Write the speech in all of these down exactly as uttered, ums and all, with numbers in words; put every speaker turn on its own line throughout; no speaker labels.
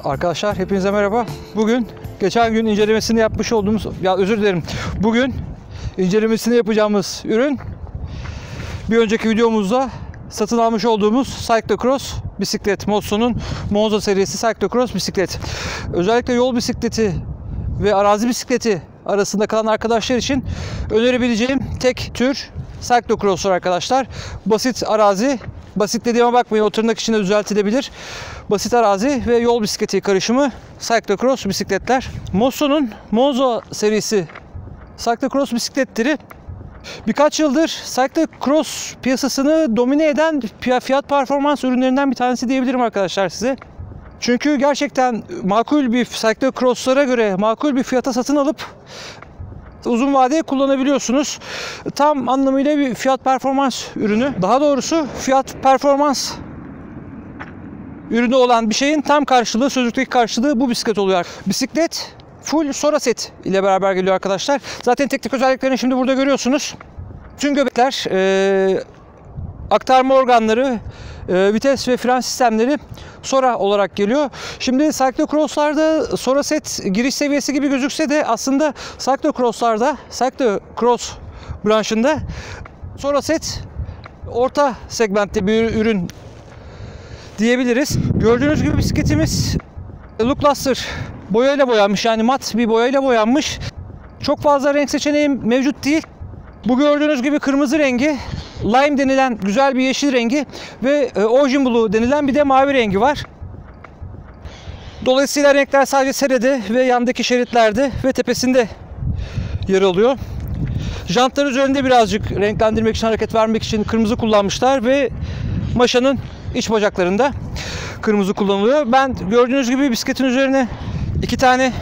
Arkadaşlar hepinize merhaba. Bugün geçen gün incelemesini yapmış olduğumuz, ya özür dilerim. Bugün incelemesini yapacağımız ürün bir önceki videomuzda satın almış olduğumuz Cyclocross bisiklet. Mosso'nun Monza serisi Cyclocross bisiklet. Özellikle yol bisikleti ve arazi bisikleti arasında kalan arkadaşlar için önerebileceğim tek tür Cyclocross'lar arkadaşlar. Basit arazi, basit dediğime bakmayın, o tırnak içinde düzeltilebilir. Basit arazi ve yol bisikleti karışımı Cyclocross bisikletler. Mosso'nun Monza serisi Cyclocross bisikletleri birkaç yıldır Cyclocross piyasasını domine eden fiyat performans ürünlerinden bir tanesi diyebilirim arkadaşlar size. Çünkü gerçekten makul bir Cyclocross'lara göre makul bir fiyata satın alıp uzun vadeye kullanabiliyorsunuz. Tam anlamıyla bir fiyat performans ürünü. Daha doğrusu fiyat performans ürünü olan bir şeyin tam karşılığı, sözlükteki karşılığı bu bisiklet oluyor. Bisiklet full Sora set ile beraber geliyor arkadaşlar. Zaten teknik özelliklerini şimdi burada görüyorsunuz. Tüm göbekler, e, aktarma organları, e, vites ve fren sistemleri Sora olarak geliyor. Şimdi Cyclocross'larda Sora set giriş seviyesi gibi gözükse de aslında Cyclocross'larda, Cyclocross branşında Sora set orta segmentte bir ürün diyebiliriz. Gördüğünüz gibi bisikletimiz Look Luster boyayla boyanmış, yani mat bir boyayla boyanmış. Çok fazla renk seçeneği mevcut değil. Bu gördüğünüz gibi kırmızı rengi, lime denilen güzel bir yeşil rengi ve ocean blue denilen bir de mavi rengi var. Dolayısıyla renkler sadece serede ve yandaki şeritlerde ve tepesinde yer alıyor. Jantlar üzerinde birazcık renklendirmek için, hareket vermek için kırmızı kullanmışlar ve maşanın iç bacaklarında kırmızı kullanılıyor. Ben gördüğünüz gibi bisikletin üzerine iki tane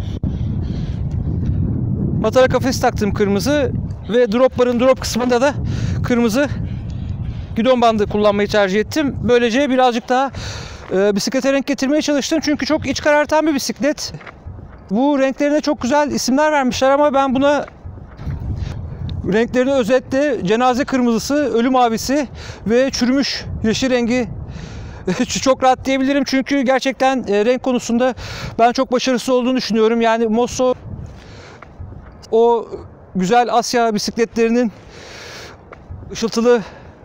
matara kafes taktım, kırmızı, ve drop barın drop kısmında da kırmızı gidon bandı kullanmayı tercih ettim. Böylece birazcık daha e, bisiklete renk getirmeye çalıştım. Çünkü çok iç karartan bir bisiklet. Bu renklerine çok güzel isimler vermişler ama ben buna renklerini özetle cenaze kırmızısı, ölü mavisi ve çürümüş yeşil rengi çok rahat diyebilirim. Çünkü gerçekten e, renk konusunda ben çok başarısız olduğunu düşünüyorum. Yani Mosso o güzel Asya bisikletlerinin ışıltılı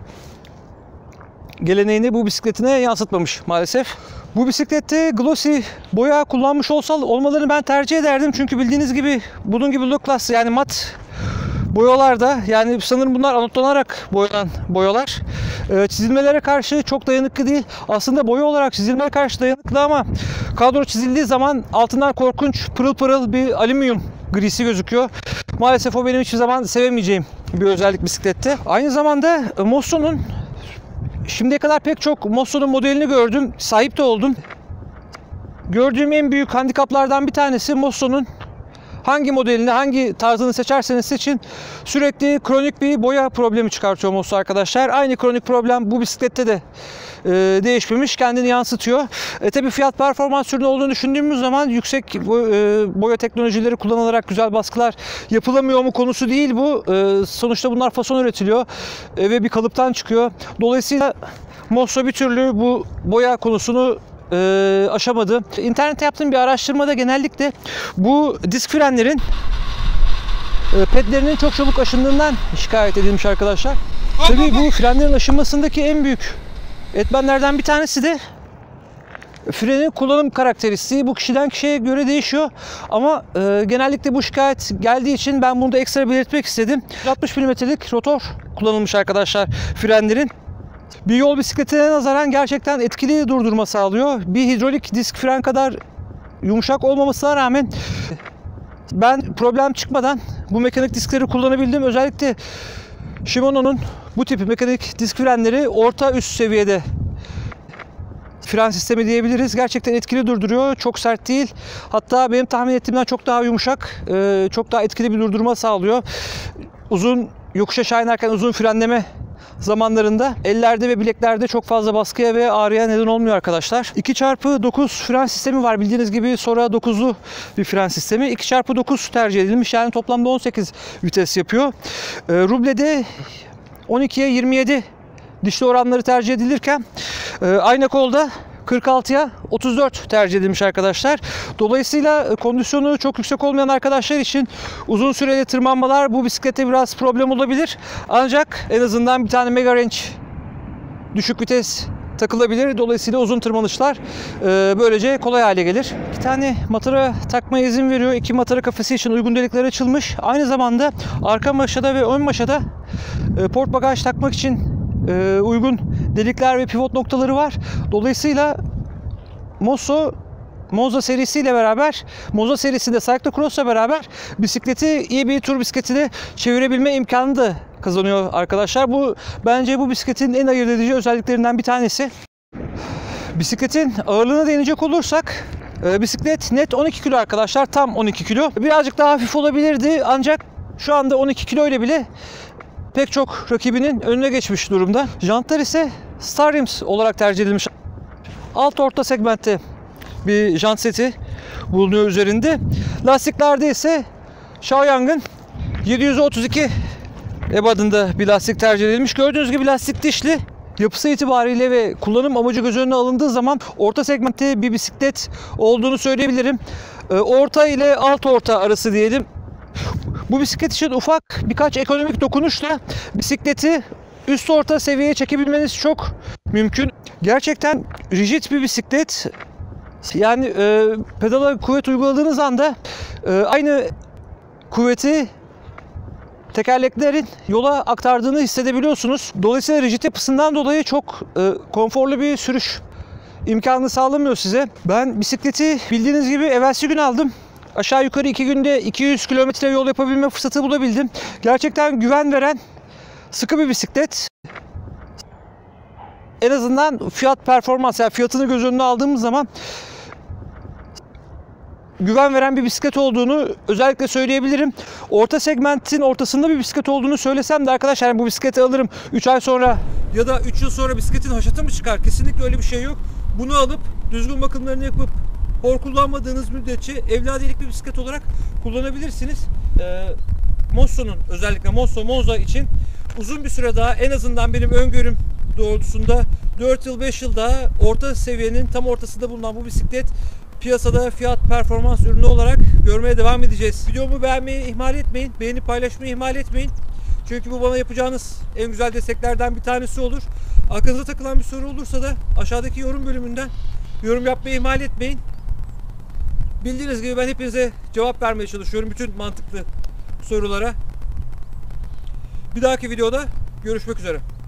geleneğini bu bisikletine yansıtmamış maalesef. Bu bisiklette glossy boya kullanmış olsa olmalarını ben tercih ederdim. Çünkü bildiğiniz gibi bunun gibi Look Luster, yani mat boyalarda, yani sanırım bunlar anotlanarak boyanan boyalar, e, çizilmelere karşı çok dayanıklı değil. Aslında boya olarak çizilmelere karşı dayanıklı ama kadro çizildiği zaman altından korkunç pırıl pırıl bir alüminyum grisi gözüküyor. Maalesef o benim hiçbir zaman sevemeyeceğim bir özellik bisiklette. Aynı zamanda Mosso'nun, şimdiye kadar pek çok Mosso'nun modelini gördüm, sahip de oldum. Gördüğüm en büyük handikaplardan bir tanesi Mosso'nun hangi modelini, hangi tarzını seçerseniz seçin sürekli kronik bir boya problemi çıkartıyor Mosso arkadaşlar. Aynı kronik problem bu bisiklette de e, değişmemiş, kendini yansıtıyor. E, tabii fiyat performans ürünü olduğunu düşündüğümüz zaman yüksek boy, e, boya teknolojileri kullanılarak güzel baskılar yapılamıyor mu konusu değil bu. E, sonuçta bunlar fason üretiliyor e, ve bir kalıptan çıkıyor. Dolayısıyla Mosso bir türlü bu boya konusunu E, aşamadı. İnternette yaptığım bir araştırmada genellikle bu disk frenlerin e, pedlerinin çok çabuk aşındığından şikayet edilmiş arkadaşlar. Tabii bu frenlerin aşınmasındaki en büyük etmenlerden bir tanesi de frenin kullanım karakteristiği. Bu kişiden kişiye göre değişiyor ama e, genellikle bu şikayet geldiği için ben bunu da ekstra belirtmek istedim. altmış milimetrelik rotor kullanılmış arkadaşlar frenlerin. Bir yol bisikletine nazaran gerçekten etkili durdurma sağlıyor. Bir hidrolik disk fren kadar yumuşak olmamasına rağmen ben problem çıkmadan bu mekanik diskleri kullanabildim. Özellikle Shimano'nun bu tip mekanik disk frenleri orta üst seviyede fren sistemi diyebiliriz. Gerçekten etkili durduruyor. Çok sert değil. Hatta benim tahmin ettiğimden çok daha yumuşak, çok daha etkili bir durdurma sağlıyor. Uzun yokuş aşağı inerken uzun frenleme zamanlarında ellerde ve bileklerde çok fazla baskıya ve ağrıya neden olmuyor arkadaşlar. iki çarpı dokuz fren sistemi var. Bildiğiniz gibi Sora dokuzlu bir fren sistemi. iki çarpı dokuz tercih edilmiş. Yani toplamda on sekiz vites yapıyor. E, rublede on ikiye yirmi yedi dişli oranları tercih edilirken e, ayna kolda kırk altıya otuz dört tercih edilmiş arkadaşlar. Dolayısıyla kondisyonu çok yüksek olmayan arkadaşlar için uzun süreli tırmanmalar bu bisiklete biraz problem olabilir. Ancak en azından bir tane Mega Range düşük vites takılabilir. Dolayısıyla uzun tırmanışlar e, böylece kolay hale gelir. İki tane matara takmaya izin veriyor. İki matara kafesi için uygun delikler açılmış. Aynı zamanda arka maşada ve ön maşada e, port bagaj takmak için e, uygun delikler ve pivot noktaları var. Dolayısıyla Mosso Monza serisiyle beraber, Monza serisinde Cyclocross'la beraber bisikleti iyi bir tur bisikletine çevirebilme imkanı da kazanıyor arkadaşlar. Bu bence bu bisikletin en ayırt edici özelliklerinden bir tanesi. Bisikletin ağırlığına değinecek olursak, e, bisiklet net on iki kilo arkadaşlar, tam on iki kilo. Birazcık daha hafif olabilirdi ancak şu anda on iki kilo ile bile pek çok rakibinin önüne geçmiş durumda. Jantlar ise Star Rims olarak tercih edilmiş. Alt orta segmentte bir jant seti bulunuyor üzerinde. Lastiklerde ise Shaoyang'ın yedi yüz otuz iki ebadında bir lastik tercih edilmiş. Gördüğünüz gibi lastik dişli. Yapısı itibariyle ve kullanım amacı göz önüne alındığı zaman orta segmentte bir bisiklet olduğunu söyleyebilirim. Orta ile alt orta arası diyelim. Bu bisiklet için ufak birkaç ekonomik dokunuşla bisikleti üst orta seviyeye çekebilmeniz çok mümkün. Gerçekten rigid bir bisiklet. Yani e, pedala kuvvet uyguladığınız anda e, aynı kuvveti tekerleklerin yola aktardığını hissedebiliyorsunuz. Dolayısıyla rigid yapısından dolayı çok e, konforlu bir sürüş imkanı sağlamıyor size. Ben bisikleti bildiğiniz gibi evvelsi gün aldım. Aşağı yukarı iki günde iki yüz kilometre yol yapabilme fırsatı bulabildim. Gerçekten güven veren sıkı bir bisiklet. En azından fiyat performans, yani fiyatını göz önüne aldığımız zaman güven veren bir bisiklet olduğunu özellikle söyleyebilirim. Orta segmentin ortasında bir bisiklet olduğunu söylesem de arkadaşlar, yani bu bisikleti alırım üç ay sonra ya da üç yıl sonra bisikletin haşatı mı çıkar? Kesinlikle öyle bir şey yok. Bunu alıp düzgün bakımlarını yapıp hor kullanmadığınız müddetçe evladiyelik bir bisiklet olarak kullanabilirsiniz. Ee, Mosso'nun, özellikle Mosso Monza için uzun bir süre daha, en azından benim öngörüm doğrultusunda dört yıl beş yıl daha orta seviyenin tam ortasında bulunan bu bisiklet piyasada fiyat performans ürünü olarak görmeye devam edeceğiz. Videomu beğenmeyi ihmal etmeyin. Beğenip paylaşmayı ihmal etmeyin. Çünkü bu bana yapacağınız en güzel desteklerden bir tanesi olur. Aklınıza takılan bir soru olursa da aşağıdaki yorum bölümünden yorum yapmayı ihmal etmeyin. Bildiğiniz gibi ben hepinize cevap vermeye çalışıyorum bütün mantıklı sorulara. Bir dahaki videoda görüşmek üzere.